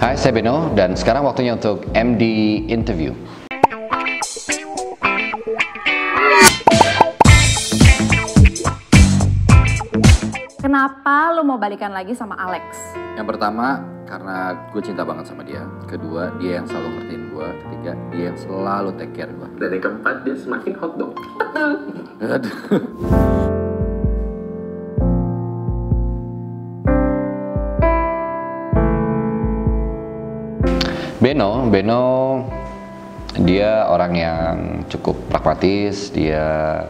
Hai, saya Beno dan sekarang waktunya untuk MD Interview. Kenapa lo mau balikan lagi sama Alex? Yang pertama, karena gue cinta banget sama dia. Kedua, dia yang selalu ngertiin gue. Ketiga, dia yang selalu take care gue. Dan yang keempat, dia semakin hot dong. Aduh. Beno, dia orang yang cukup pragmatis, dia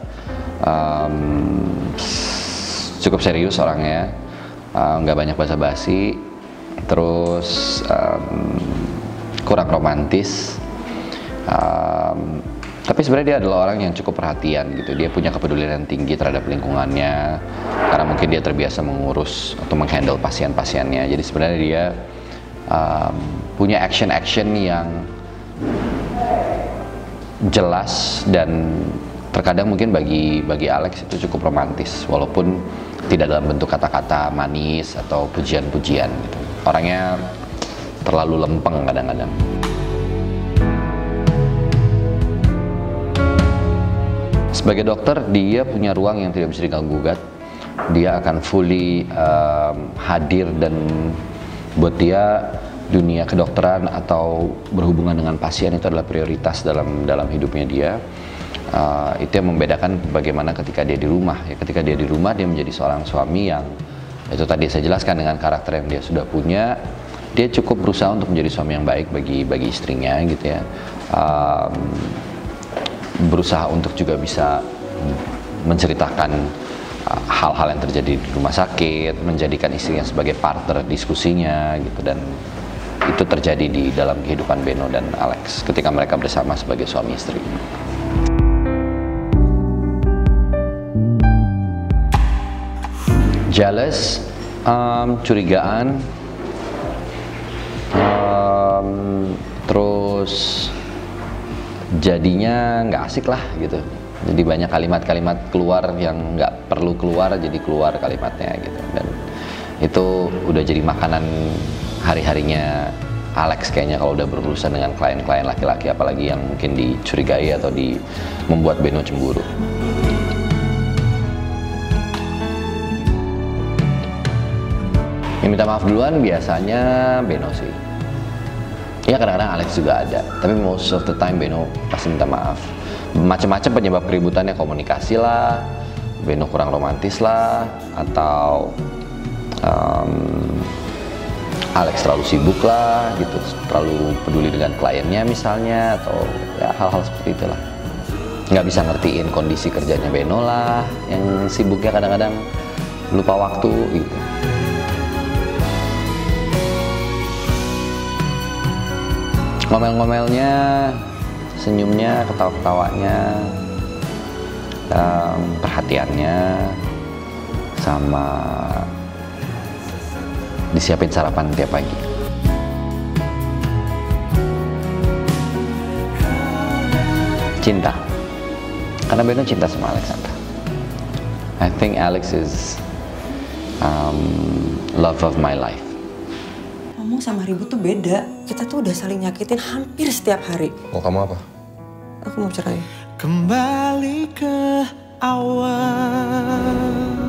cukup serius orangnya, nggak banyak basa-basi, terus kurang romantis, tapi sebenarnya dia adalah orang yang cukup perhatian gitu. Dia punya kepedulian tinggi terhadap lingkungannya, karena mungkin dia terbiasa mengurus atau menghandle pasien-pasiennya. Jadi sebenarnya dia punya action yang jelas dan terkadang mungkin bagi Alex itu cukup romantis, walaupun tidak dalam bentuk kata-kata manis atau pujian-pujian gitu. Orangnya terlalu lempeng kadang-kadang. Sebagai dokter, dia punya ruang yang tidak bisa diganggu-gugat. Dia akan fully hadir, dan buat dia dunia kedokteran atau berhubungan dengan pasien itu adalah prioritas dalam hidupnya dia. Itu yang membedakan bagaimana ketika dia di rumah. Ya, ketika dia di rumah, dia menjadi seorang suami yang itu tadi saya jelaskan dengan karakter yang dia sudah punya. Dia cukup berusaha untuk menjadi suami yang baik bagi istrinya gitu ya. Berusaha untuk juga bisa menceritakan hal-hal yang terjadi di rumah sakit, menjadikan istrinya sebagai partner diskusinya gitu, dan itu terjadi di dalam kehidupan Beno dan Alex ketika mereka bersama sebagai suami istri. Jealous, curigaan, terus jadinya nggak asik lah gitu. Jadi banyak kalimat-kalimat keluar yang nggak perlu keluar, jadi keluar kalimatnya gitu. Dan itu udah jadi makanan hari-harinya Alex kayaknya kalau udah berurusan dengan klien-klien laki-laki, apalagi yang mungkin dicurigai atau membuat Beno cemburu. Yang minta maaf duluan biasanya Beno sih. Ya kadang-kadang Alex juga ada, tapi most of the time Beno pasti minta maaf. Macam-macam penyebab keributannya, komunikasi lah, Beno kurang romantis lah, atau Alex terlalu sibuk lah gitu, terlalu peduli dengan kliennya misalnya, atau ya hal-hal seperti itulah. Nggak bisa ngertiin kondisi kerjanya Beno lah, yang sibuknya kadang-kadang lupa waktu gitu. Ngomel-ngomelnya, senyumnya, ketawa-ketawanya, perhatiannya, sama disiapin sarapan tiap pagi. Cinta, karena Beno cinta sama Alexandra. I think Alex is love of my life. Ngomong sama ribut tuh beda. Kita tuh udah saling nyakitin hampir setiap hari. Mau kamu apa? Aku mau cerai. Kembali ke awal.